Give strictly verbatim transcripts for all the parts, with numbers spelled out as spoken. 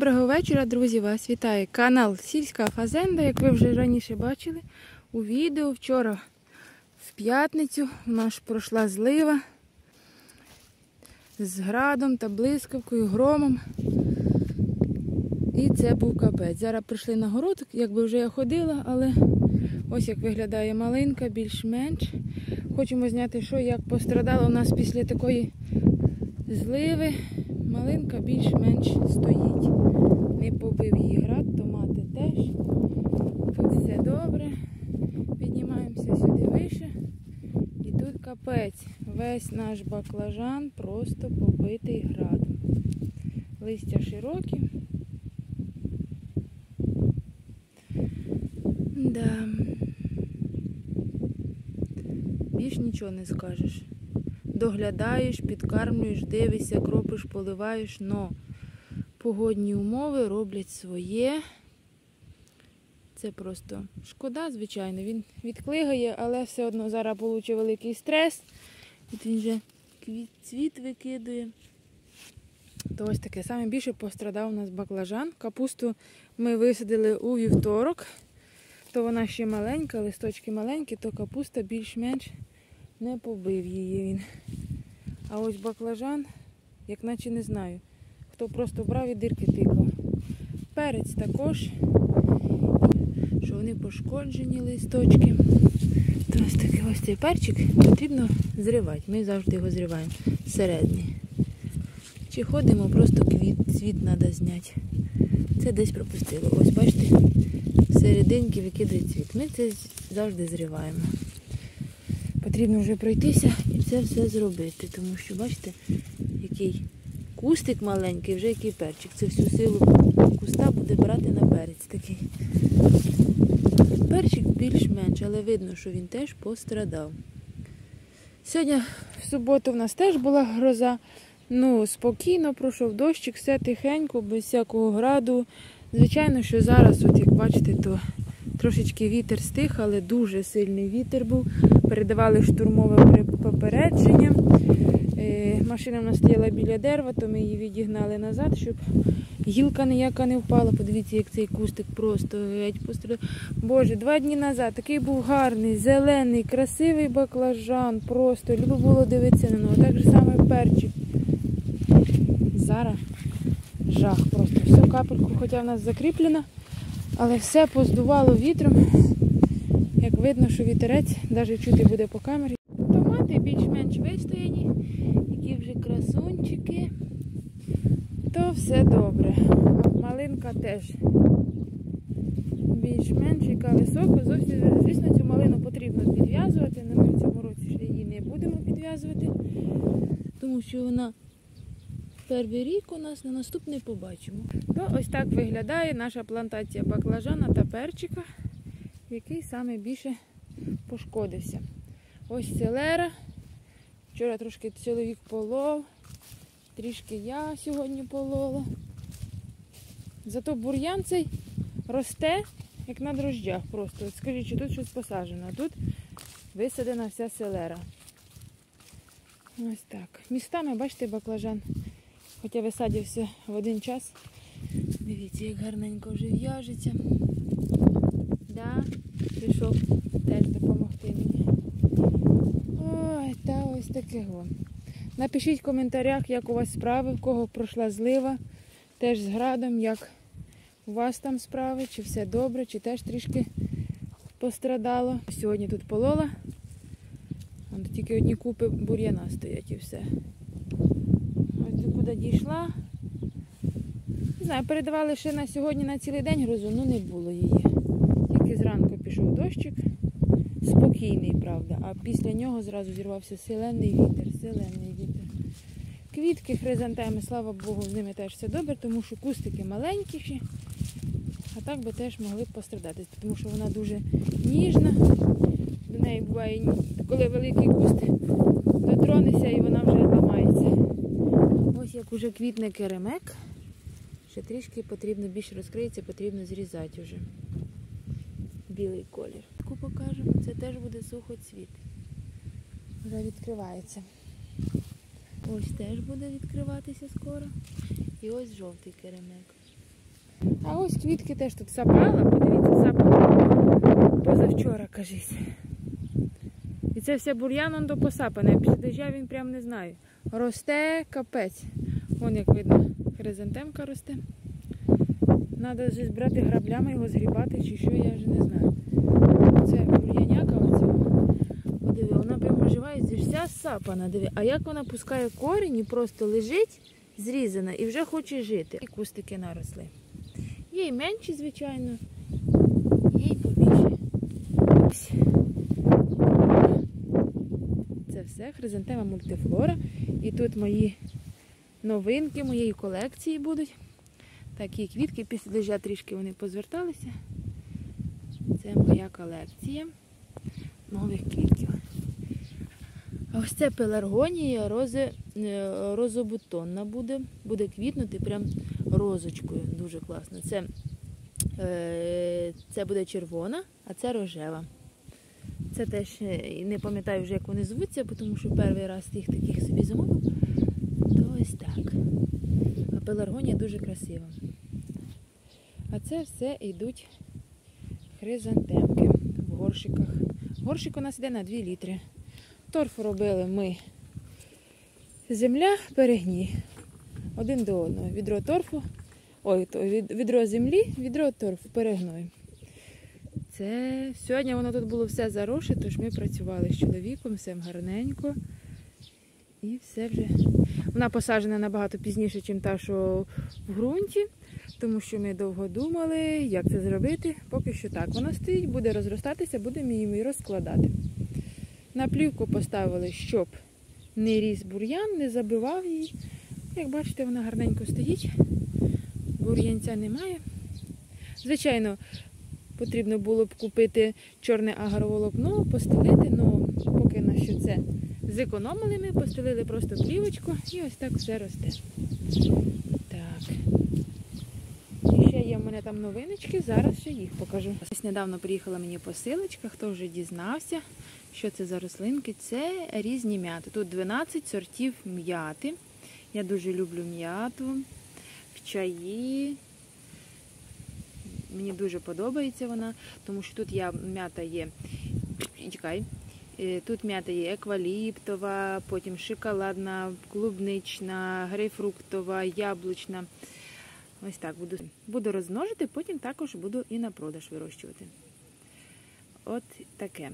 Доброго вечора, друзі! Вас вітає канал Сільська Фазенда. Як ви вже раніше бачили у відео, вчора в п'ятницю у нас пройшла злива з градом та блискавкою, громом. І це був капець. Зараз прийшли на город, якби вже я ходила, але ось як виглядає малинка, більш-менш. Хочемо зняти, що як пострадало у нас після такої зливи. Малинка більш-менш стоїть. Не побив її град, томати теж. Тут все добре. Піднімаємося сюди вище. І тут капець. Весь наш баклажан просто побитий градом. Листя широкі. Да. Більш нічого не скажеш. Доглядаєш, підкармлюєш, дивишся, кропиш, поливаєш, но погодні умови роблять своє. Це просто шкода, звичайно. Він відклигає, але все одно зараз отримує великий стрес. От він вже цвіт викидує. То ось таке. Саме більше пострадав у нас баклажан. Капусту ми висадили у вівторок. То вона ще маленька, листочки маленькі, то капуста більш-менш не побив її він. А ось баклажан, як наче не знаю, хто просто брав і дирки тикав. Перець також, що вони пошкоджені листочки. То ось такий ось цей перчик потрібно зривати. Ми завжди його зриваємо середній. Чи ходимо, просто квіт, цвіт треба зняти. Це десь пропустило. Ось бачите, серединки викидає цвіт. Ми це завжди зриваємо. Потрібно вже пройтися і це все зробити, тому що, бачите, який кустик маленький, вже який перчик. Це всю силу куста буде брати на перець такий. Перчик більш-менш, але видно, що він теж пострадав. Сьогодні в суботу в нас теж була гроза. Ну, спокійно пройшов дощик, все тихенько, без всякого граду. Звичайно, що зараз, от як бачите, то трошечки вітер стих, але дуже сильний вітер був. Передавали штурмове попередження. Е, машина в нас стояла біля дерева, то ми її відігнали назад, щоб гілка ніяка не впала. Подивіться, як цей кустик просто геть пострадав. Боже, два дні назад такий був гарний, зелений, красивий баклажан. Просто любо було дивитися на нього. Так же саме перчик. Зараз жах просто. Всю капельку, хоча в нас закріплена, але все поздувало вітром. Як видно, що вітерець, навіть чути буде по камері. Томати більш-менш вистояні, які вже красунчики. То все добре. Малинка теж більш-менш, яка висока. Зовсім, звісно, цю малину потрібно підв'язувати, але ми в цьому році ще її не будемо підв'язувати, тому що вона перший рік у нас, на наступний побачимо. То ось так виглядає наша плантація баклажана та перчика, який саме більше пошкодився. Ось селера. Вчора трошки чоловік полов, трішки я сьогодні полола. Зато бур'ян цей росте, як на дрожжах просто. От скажіть, що тут щось посаджено, а тут висадена вся селера. Ось так. Містами, бачите, баклажан, хоча висадився в один час. Дивіться, як гарненько вже в'яжеться. Да, пішов теж допомогти мені. Ой, та ось таке. Напишіть в коментарях, як у вас справи, в кого пройшла злива, теж з градом, як у вас там справи, чи все добре, чи теж трішки пострадало. Сьогодні тут полола, а тільки одні купи бур'яна стоять і все. Ось до куди дійшла. Не знаю, передавали ще на сьогодні на цілий день грозу, ну не було її. Тільки зранку пішов дощик, спокійний, правда, а після нього зразу зірвався силенний вітер, силенний вітер. Квітки, хризантеми, слава Богу, з ними теж все добре, тому що кустики маленькіші, а так би теж могли б пострадати, тому що вона дуже ніжна. До неї буває, коли великий куст дотронешся і вона вже ламається. Ось як уже квітне керемек. Ще трішки потрібно, більше розкриється, потрібно зрізати вже. Білий колір. Таку покажемо, це теж буде сухоцвіт. Вже відкривається. Ось теж буде відкриватися скоро. І ось жовтий керемек. А ось квітки теж тут сапала, подивіться, сапала позавчора, кажись. І це все бур'ян, он допосапане. Після дождя він прям не знаю. Росте капець. Вон, як видно, хризантемка росте. Треба вже збирати граблями, його згрібати чи що, я вже не знаю. Це бур'яняка оцього. Подиви, вона прямо оживається, вся сапана, диви. А як вона пускає корінь і просто лежить, зрізана, і вже хоче жити. І кустики наросли. Є й менші, звичайно, є й побільші. Ось. Це все хризантема мультифлора. І тут мої новинки моєї колекції будуть. Такі квітки, після дождя трішки вони позверталися. Це моя колекція нових квітків. А ось це пеларгонія рози, розобутонна буде. Буде квітнути прям розочкою. Дуже класно. Це, е, це буде червона, а це рожева. Це теж не пам'ятаю вже, як вони звуться, тому що перший раз їх таких собі замовив. То ось так. А пеларгонія дуже красива. А це все йдуть хризантемки в горщиках. Горщик у нас йде на дві літри. Торфу робили ми земля, перегній. Один до одного. Відро торфу, ой, то, відро землі, відро торфу, перегною. Це сьогодні воно тут було все заросше, тож ми працювали з чоловіком, все гарненько. І все вже. Вона посаджена набагато пізніше, ніж та, що в ґрунті, тому що ми довго думали, як це зробити. Поки що так. Вона стоїть, буде розростатися, будемо її розкладати. На плівку поставили, щоб не ріс бур'ян, не забивав її. Як бачите, вона гарненько стоїть. Бур'янця немає. Звичайно, потрібно було б купити чорне агроволокно, постелити, але поки на що це зекономили ми, постелили просто плівочку і ось так все росте. Так. І ще є в мене там новиночки, зараз ще їх покажу. Ось недавно приїхала мені посилочка, хто вже дізнався, що це за рослинки. Це різні м'яти. Тут дванадцять сортів м'яти. Я дуже люблю м'яту, в чаї. Мені дуже подобається вона, тому що тут я, м'ята є, чекай, тут м'ята є екваліптова, потім шоколадна, клубнична, грейпфруктова, яблучна. Ось так буду, буду розмножити, потім також буду і на продаж вирощувати. От таке.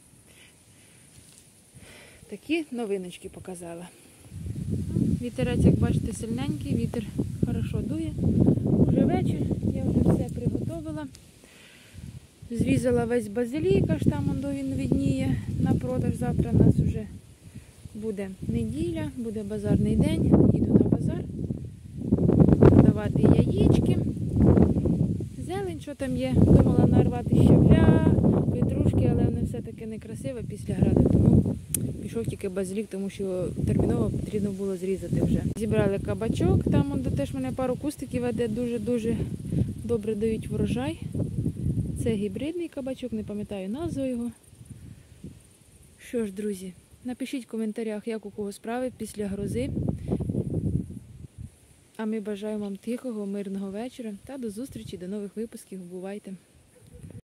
Такі новиночки показала. Вітерець, як бачите, сильненький, вітер хорошо дує. Вже вечір, я вже все приготувала. Зрізала весь базилік, аж там він відніє на продаж. Завтра у нас вже буде неділя, буде базарний день. Їду на базар продавати яєчки. Зелень, що там є, думала нарвати щавля, петрушки, але вони все-таки некрасиве після граду. Тому пішов тільки базилік, тому що терміново потрібно було зрізати вже. Зібрали кабачок, там теж мене пару кустиків, де дуже-дуже добре дають врожай. Це гібридний кабачок, не пам'ятаю назву його. Що ж, друзі, напишіть в коментарях, як у кого справи після грози. А ми бажаємо вам тихого, мирного вечора та до зустрічі, до нових випусків. Бувайте!